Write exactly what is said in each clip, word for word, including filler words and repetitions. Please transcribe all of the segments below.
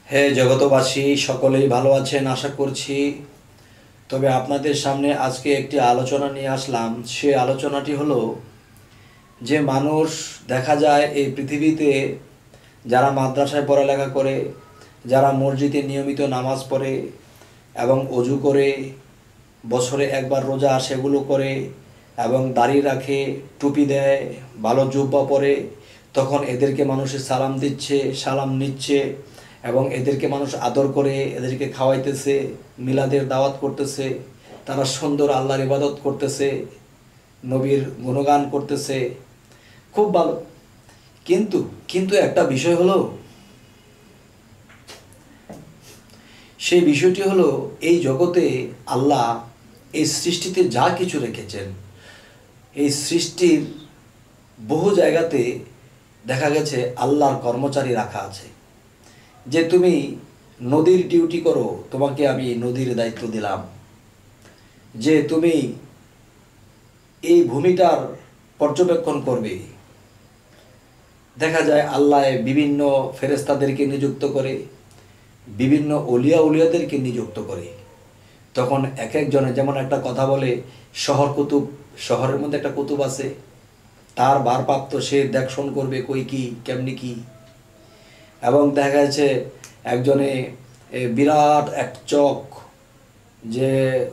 হে জগতবাসী, সকলেই ভালো আছেন আশা করছি। তবে আপনাদের সামনে আজকে একটি আলোচনা নিয়ে আসলাম। সে আলোচনাটি হলো যে মানুষ দেখা যায় এই পৃথিবীতে যারা মাদ্রাসায় পড়ালেখা করে, যারা মসজিদে নিয়মিত নামাজ পড়ে এবং অজু করে, বছরে একবার রোজা সেগুলো করে এবং দাড়ি রাখে, টুপি দেয়, ভালো জুব্বা পরে, তখন এদেরকে মানুষের সালাম দিচ্ছে, সালাম নিচ্ছে এবং এদেরকে মানুষ আদর করে এদেরকে খাওয়াইতেছে, মিলাদের দাওয়াত করতেছে, তারা সুন্দর আল্লাহর ইবাদত করতেছে, নবীর গুণগান করতেছে, খুব ভালো। কিন্তু কিন্তু একটা বিষয় হলো, সেই বিষয়টি হলো এই জগতে আল্লাহ এই সৃষ্টিতে যা কিছু রেখেছেন, এই সৃষ্টির বহু জায়গাতে দেখা গেছে আল্লাহর কর্মচারী রাখা আছে। যে তুমি নদীর ডিউটি করো, তোমাকে আমি নদীর দায়িত্ব দিলাম। যে তুমি এই ভূমিটার পর্যবেক্ষণ করবে, দেখা যায় আল্লাহ বিভিন্ন ফেরেশতাদেরকে নিযুক্ত করে, বিভিন্ন অলিয়া উলিয়াদেরকে নিযুক্ত করে। তখন এক একজনে, যেমন একটা কথা বলে, শহর কুতুব, শহরের মধ্যে একটা কুতুব আছে, তার ভারপ্রাপ্ত সে দেখশন করবে কই কি কেমনি কি। এবং দেখা যাচ্ছে একজনে বিরাট এক চক, যে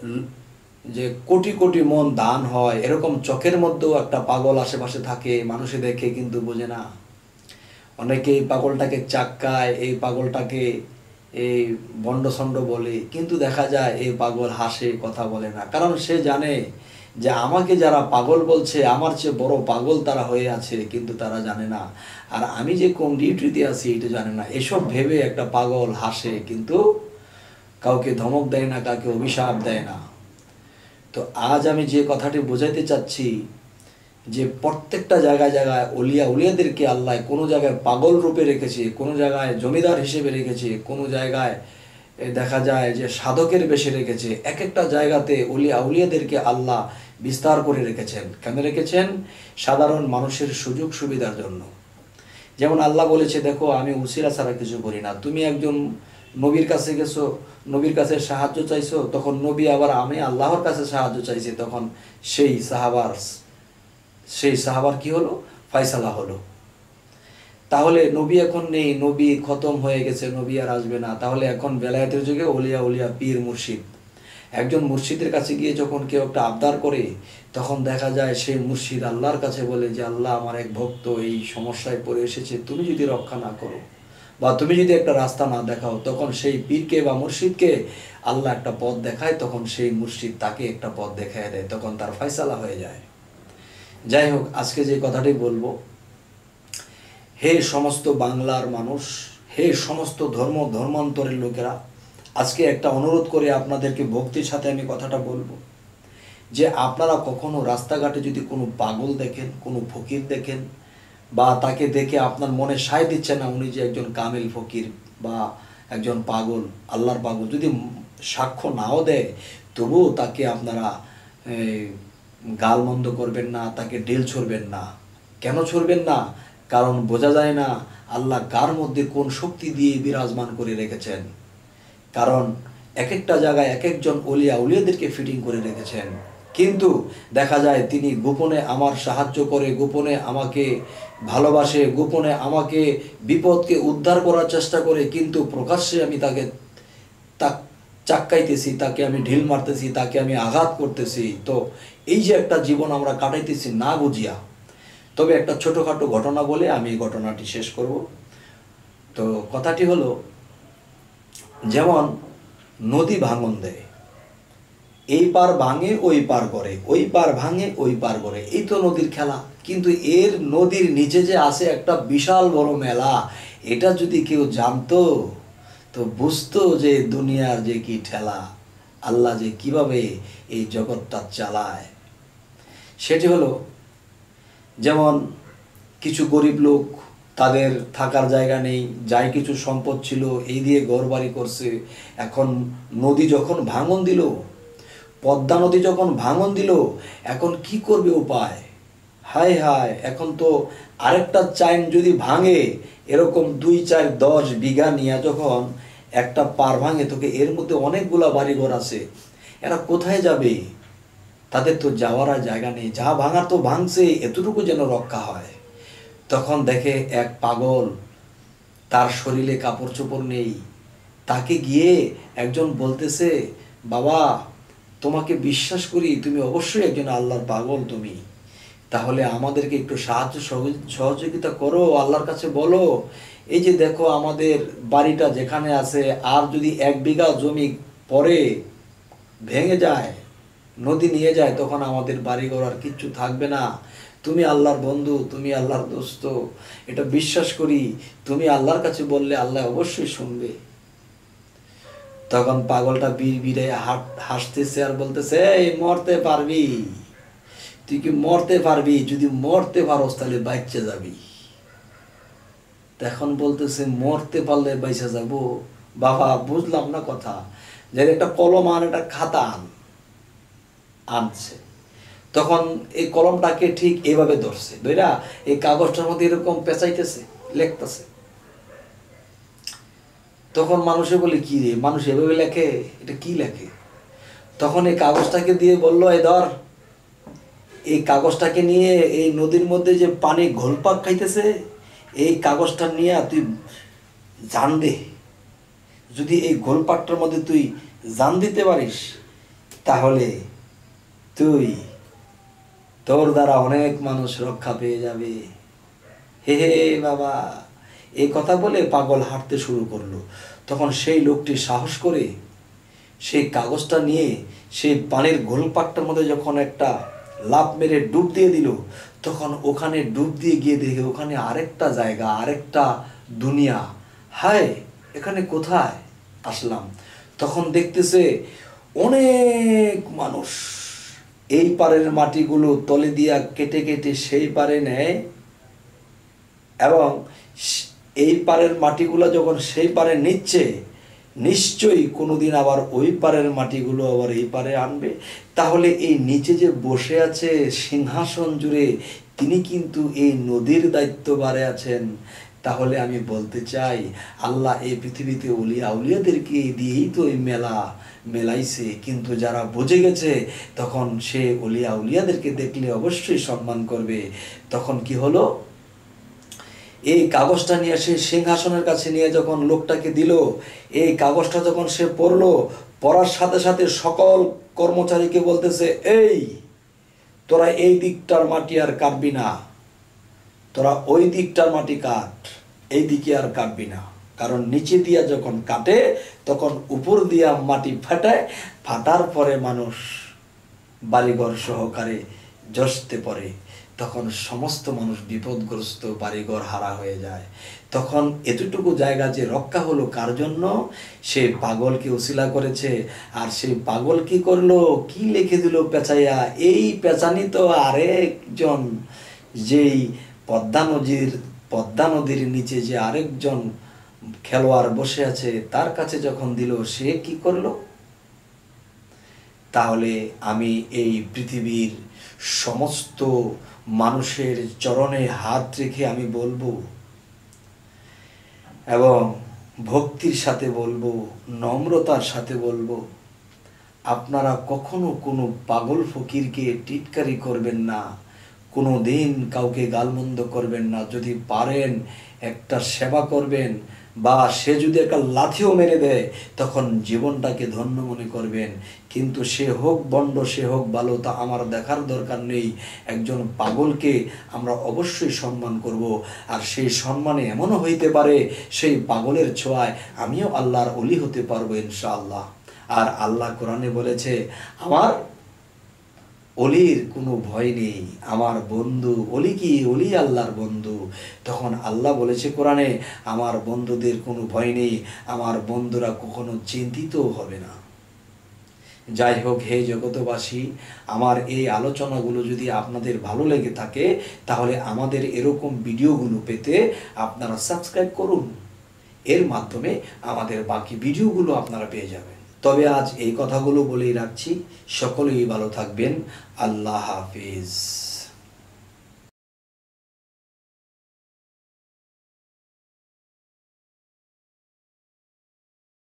যে কোটি কোটি মন দান হয়, এরকম চকের মধ্যেও একটা পাগল আশেপাশে থাকে, মানুষে দেখে কিন্তু বোঝে না। অনেকে এই পাগলটাকে চাক্কায়, এই পাগলটাকে এই বন্ডসন্ড বলে, কিন্তু দেখা যায় এই পাগল হাসে, কথা বলে না, কারণ সে জানে যে আমাকে যারা পাগল বলছে আমার চেয়ে বড় পাগল তারা হয়ে আছে, কিন্তু তারা জানে না। আর আমি যে কোন ডিউটিতে আছি এটা জানে না। এসব ভেবে একটা পাগল হাসে, কিন্তু কাউকে ধমক দেয় না, কাউকে অভিশাপ দেয় না। তো আজ আমি যে কথাটি বোঝাইতে চাচ্ছি, যে প্রত্যেকটা জায়গায় জায়গায় অলিয়া উলিয়াদেরকে আল্লাহ কোনো জায়গায় পাগল রূপে রেখেছে, কোনো জায়গায় জমিদার হিসেবে রেখেছে, কোনো জায়গায় দেখা যায় যে সাধকের বেশে রেখেছে। এক একটা জায়গাতে অলিয়া উলিয়াদেরকে আল্লাহ বিস্তার করে রেখেছেন। কেন রেখেছেন? সাধারণ মানুষের সুযোগ সুবিধার জন্য। যেমন আল্লাহ বলেছে, দেখো আমি উসিলা ছাড়া কিছু করি না। তুমি একজন নবীর কাছে গেছো, নবীর কাছে সাহায্য চাইছো, তখন নবী আবার আমি আল্লাহর কাছে সাহায্য চাইছি, তখন সেই সাহাবার সেই সাহাবার কি হলো? ফয়সালা হলো। তাহলে নবী এখন নেই, নবী খতম হয়ে গেছে, নবী আর আসবে না। তাহলে এখন বেলায়েতের যুগে অলিয়া উলিয়া পীর মুর্শিদ। একজন মুর্শিদের কাছে গিয়ে যখন কেউ একটা আবদার করে, তখন দেখা যায় সেই মুর্শিদ আল্লাহর কাছে বলে যে আল্লাহ, আমার এক ভক্ত এই সমস্যায় পড়ে এসেছে, তুমি যদি রক্ষা না করো বা তুমি যদি একটা রাস্তা না দেখাও, তখন সেই পীরকে বা মুর্শিদকে আল্লাহ একটা পথ দেখায়, তখন সেই মুর্শিদ তাকে একটা পথ দেখায় দেয়, তখন তার ফয়সালা হয়ে যায়। যাই হোক, আজকে যে কথাটি বলবো, হে সমস্ত বাংলার মানুষ, হে সমস্ত ধর্ম ধর্মান্তরের লোকেরা, আজকে একটা অনুরোধ করে আপনাদেরকে ভক্তির সাথে আমি কথাটা বলবো, যে আপনারা কখনো রাস্তাঘাটে যদি কোনো পাগল দেখেন, কোনো ফকির দেখেন, বা তাকে দেখে আপনার মনে সায় দিচ্ছে না উনি যে একজন কামেল ফকির বা একজন পাগল, আল্লাহর পাগল, যদি সাক্ষ্য নাও দেয়, তবুও তাকে আপনারা গালমন্দ করবেন না, তাকে ঢিল ছুড়বেন না। কেন ছুড়বেন না? কারণ বোঝা যায় না আল্লাহ কার মধ্যে কোন শক্তি দিয়ে বিরাজমান করে রেখেছেন। কারণ এক একটা জায়গায় এক একজন অলিয়া উলিয়াদেরকে ফিটিং করে রেখেছেন, কিন্তু দেখা যায় তিনি গোপনে আমার সাহায্য করে, গোপনে আমাকে ভালোবাসে, গোপনে আমাকে বিপদকে উদ্ধার করার চেষ্টা করে, কিন্তু প্রকাশ্যে আমি তাকে তা চাক্কাইতেছি, তাকে আমি ঢিল মারতেছি, তাকে আমি আঘাত করতেছি। তো এই যে একটা জীবন আমরা কাটাইতেছি না বুঝিয়া। তবে একটা ছোটোখাটো ঘটনা বলে আমি এই ঘটনাটি শেষ করব। তো কথাটি হলো, যেমন নদী ভাঙন দেয়, এই পার ভাঙে ওই পার করে, ওই পার ভাঙে ওই পার করে, এই তো নদীর খেলা। কিন্তু এর নদীর নিচে যে আছে একটা বিশাল বড় মেলা, এটা যদি কেউ জানতো তো বুঝতো যে দুনিয়ার যে কি ঠেলা, আল্লাহ যে কিভাবে এই জগৎটা চালায়। সেটি হলো, যেমন কিছু গরিব লোক, তাদের থাকার জায়গা নেই, যাই কিছু সম্পদ ছিল এই দিয়ে ঘরবাড়ি করছে। এখন নদী যখন ভাঙন দিল, পদ্মা নদী যখন ভাঙন দিল, এখন কি করবে উপায়? হায় হায়, এখন তো আরেকটা চাইন যদি ভাঙে, এরকম দুই চার দশ বিঘা নিয়ে যখন একটা পার ভাঙে, তোকে এর মধ্যে অনেকগুলা বাড়িঘর আছে, এরা কোথায় যাবে? তাদের তো যাওয়ার আর জায়গা নেই, যা ভাঙার তো ভাঙছে, এতটুকু যেন রক্ষা হয়। তখন দেখে এক পাগল, তার শরীরে কাপড় চোপড় নেই, তাকে গিয়ে একজন বলতেছে, বাবা তোমাকে বিশ্বাস করি, তুমি অবশ্যই একজন আল্লাহর পাগল তুমি, তাহলে আমাদেরকে একটু সাহায্য সহযোগিতা করো, আল্লাহর কাছে বলো, এই যে দেখো আমাদের বাড়িটা যেখানে আছে, আর যদি এক বিঘা জমি পরে ভেঙে যায়, নদী নিয়ে যায়, তখন আমাদের বাড়িঘর আর কিচ্ছু থাকবে না। তুমি আল্লাহর বন্ধু, তুমি আল্লাহর দোস্ত, এটা বিশ্বাস করি, তুমি আল্লাহর কাছে বললে আল্লাহ অবশ্যই শুনবে। তখন পাগলটা বীর বীরে হাসতেছে আর বলতেছে, এই মরতে পারবি? তুই কি মরতে পারবি? যদি মরতে পারোস তাহলে বাইচে যাবি। এখন বলতেছে, মরতে পারলে বাইচে যাব? বাবা বুঝলাম না কথা। যে একটা কলম আন, একটা খাতা আন। আনছে, তখন এই কলমটাকে ঠিক এইভাবে ধরছে, ধরা এই কাগজটার মধ্যে এরকম পেঁচাইতেছে, লেখতেছে। তখন মানুষে বলে, কি রে, মানুষ এভাবে লেখে? এটা কি লেখে? তখন এই কাগজটাকে দিয়ে বললো, এই ধর, এই কাগজটাকে নিয়ে এই নদীর মধ্যে যে পানি ঘোলপাক খাইতেছে, এই কাগজটা নিয়ে তুই জান দে। যদি এই ঘোলপাকটার মধ্যে তুই জান দিতে পারিস, তাহলে তুই, তোর দ্বারা অনেক মানুষ রক্ষা পেয়ে যাবে। হে হে বাবা, এই কথা বলে পাগল হাঁটতে শুরু করলো। তখন সেই লোকটি সাহস করে সেই কাগজটা নিয়ে সেই পানির ঘোলপাকটার মধ্যে যখন একটা লাফ মেরে ডুব দিয়ে দিল, তখন ওখানে ডুব দিয়ে গিয়ে দেখে ওখানে আরেকটা জায়গা, আরেকটা দুনিয়া। হায়, এখানে কোথায় আসলাম? তখন দেখতেছে অনেক মানুষ এই পারের মাটিগুলো তলে দিয়া কেটে কেটে সেই পারে নেয়, এবং এই পারের মাটিগুলো যখন সেই পারে নিচ্ছে, নিশ্চয়ই কোনোদিন আবার ওই পারের মাটিগুলো আবার এই পারে আনবে। তাহলে এই নিচে যে বসে আছে সিংহাসন জুড়ে, তিনি কিন্তু এই নদীর দায়িত্বভারে আছেন। তাহলে আমি বলতে চাই, আল্লাহ এই পৃথিবীতে উলিয়া আউলিয়াদেরকে দিয়েই তো এই মেলা মেলাইছে, কিন্তু যারা বুঝে গেছে, তখন সে উলিয়া আউলিয়াদেরকে দেখলে অবশ্যই সম্মান করবে। তখন কি হলো, এই কাগজটা নিয়ে সে সিংহাসনের কাছে নিয়ে যখন লোকটাকে দিল, এই কাগজটা যখন সে পড়লো, পড়ার সাথে সাথে সকল কর্মচারীকে বলতেছে, এই তোরা এই দিকটার মাটি আর কাটবি না, তোরা ওই দিকটার মাটি কাট, এই দিকে আর কাটবি না। কারণ নিচে দিয়া যখন কাটে, তখন উপর দিয়া মাটি ফাটায়, ফাটার পরে মানুষ বাড়িঘর সহকারে জসতে পড়ে, তখন সমস্ত মানুষ বিপদগ্রস্ত, বাড়িঘর হারা হয়ে যায়। তখন এতটুকু জায়গা যে রক্ষা হলো কার জন্য? সে পাগলকে উসিলা করেছে। আর সেই পাগল কি করলো, কি লিখে দিল পেঁচাইয়া? এই পেঁচানি তো আরেকজন, যেই পদ্মা নদীর পদ্মা নদীর নিচে যে আরেকজন খেলোয়াড় বসে আছে, তার কাছে যখন দিল, সে কি করলো? তাহলে আমি এই পৃথিবীর সমস্ত মানুষের চরণে হাত রেখে আমি বলবো, এবং ভক্তির সাথে বলবো, নম্রতার সাথে বলবো, আপনারা কখনো কোনো পাগল ফকিরকে টিটকারি করবেন না, কোনো দিন কাউকে গালমন্দ করবেন না। যদি পারেন একটা সেবা করবেন, বা সে যদি একটা লাথিও মেরে দেয়, তখন জীবনটাকে ধন্য মনে করবেন। কিন্তু সে হোক বন্ড, সে হোক ভালো, তা আমার দেখার দরকার নেই। একজন পাগলকে আমরা অবশ্যই সম্মান করব, আর সেই সম্মানে এমনও হইতে পারে সেই পাগলের ছোঁয়ায় আমিও আল্লাহর ওলি হতে পারবো ইনশাআল্লাহ। আর আল্লাহ কোরআনে বলেছে, আমার অলির কোনো ভয় নেই, আমার বন্ধু। অলি কি? অলি আল্লাহর বন্ধু। তখন আল্লাহ বলেছে কোরআনে, আমার বন্ধুদের কোনো ভয় নেই, আমার বন্ধুরা কখনো চিন্তিত হবে না। যাই হোক, হে জগতবাসী, আমার এই আলোচনাগুলো যদি আপনাদের ভালো লেগে থাকে, তাহলে আমাদের এরকম ভিডিওগুলো পেতে আপনারা সাবস্ক্রাইব করুন। এর মাধ্যমে আমাদের বাকি ভিডিওগুলো আপনারা পেয়ে যাবেন। তবে আজ এই কথাগুলো বলেই রাখছি, সকলেই ভালো থাকবেন। আল্লাহ হাফিজ।